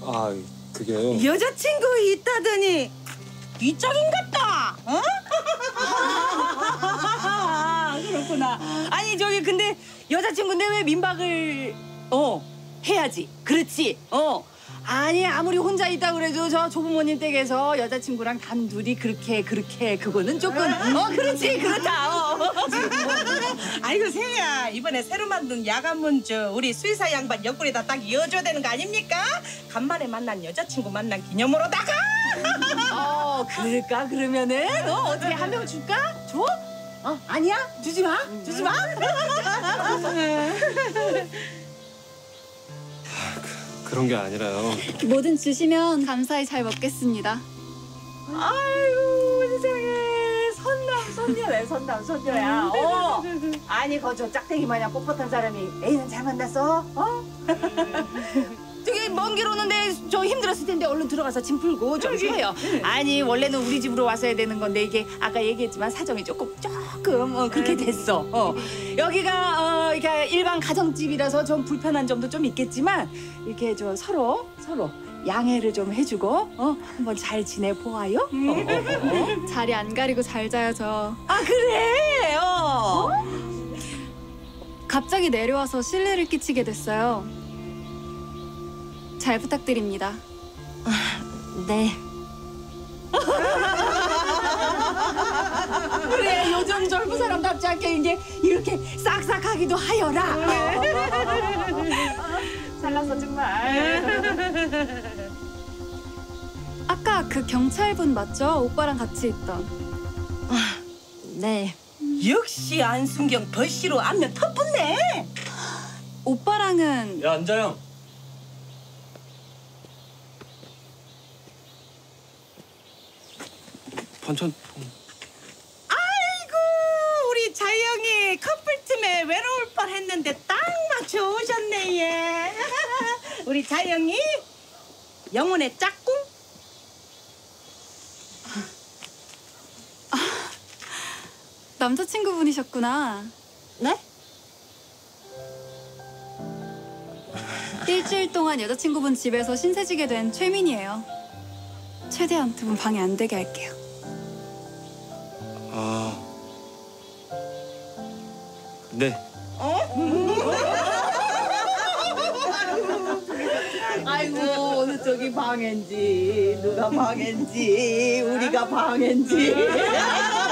아, 그게요. 여자친구 있다더니 이쪽인갑다. 어? 그렇구나. 아니 저기 근데 여자친구인데 왜 민박을 해야지. 그렇지. 아니 아무리 혼자 있다 그래도 저 조부모님 댁에서 여자친구랑 단둘이 그렇게 그거는 조금 그렇지 그렇다. 아이고 세야 이번에 새로 만든 야간문 우리 수의사 양반 옆구리에다 딱 이어줘야 되는 거 아닙니까? 간만에 만난 여자친구 만난 기념으로다가. 그럴까 그러면은 어떻게 한 명 줄까? 줘? 아니야 주지 마. 그런 게 아니라요. 뭐든 주시면 감사히 잘 먹겠습니다. 아이고 세상에 선녀네 선녀야. 아니 저 짝대기 마냥 뻣뻣한 사람이 애는 잘 만났어? 저기 먼 길 오는데 저 힘들었을 텐데 얼른 들어가서 짐 풀고 좀 쉬어요. 아니 원래는 우리 집으로 왔어야 되는 건데 이게 아까 얘기했지만 사정이 조금 그렇게 됐어. 여기가 이렇게 일반 가정집이라서 좀 불편한 점도 좀 있겠지만 이렇게 저 서로 양해를 좀 해주고 한번 잘 지내보아요. 자리 안 가리고 잘 자야죠. 그래. 갑자기 내려와서 실례를 끼치게 됐어요. 잘 부탁드립니다. 네. 그래 요즘 젊은 사람답지 않게 이제 이렇게 싹싹하기도 하여라. 잘났어 정말. 아까 그 경찰분 맞죠? 오빠랑 같이 있던. 네. 역시 안순경 벌씨로 안면 터붙네. 오빠랑은 야, 안자영. 반찬. 아이고 우리 자영이 커플팀에 외로울 뻔했는데 딱 맞춰 오셨네 얘. 우리 자영이 영혼의 짝꿍. 남자친구분이셨구나. 네? 일주일 동안 여자친구분 집에서 신세지게 된 최민이에요. 최대한 두 분 방해 안 되게 할게요. 네. 아이고 어느 쪽이 방해인지 누가 방해인지 우리가 방해인지.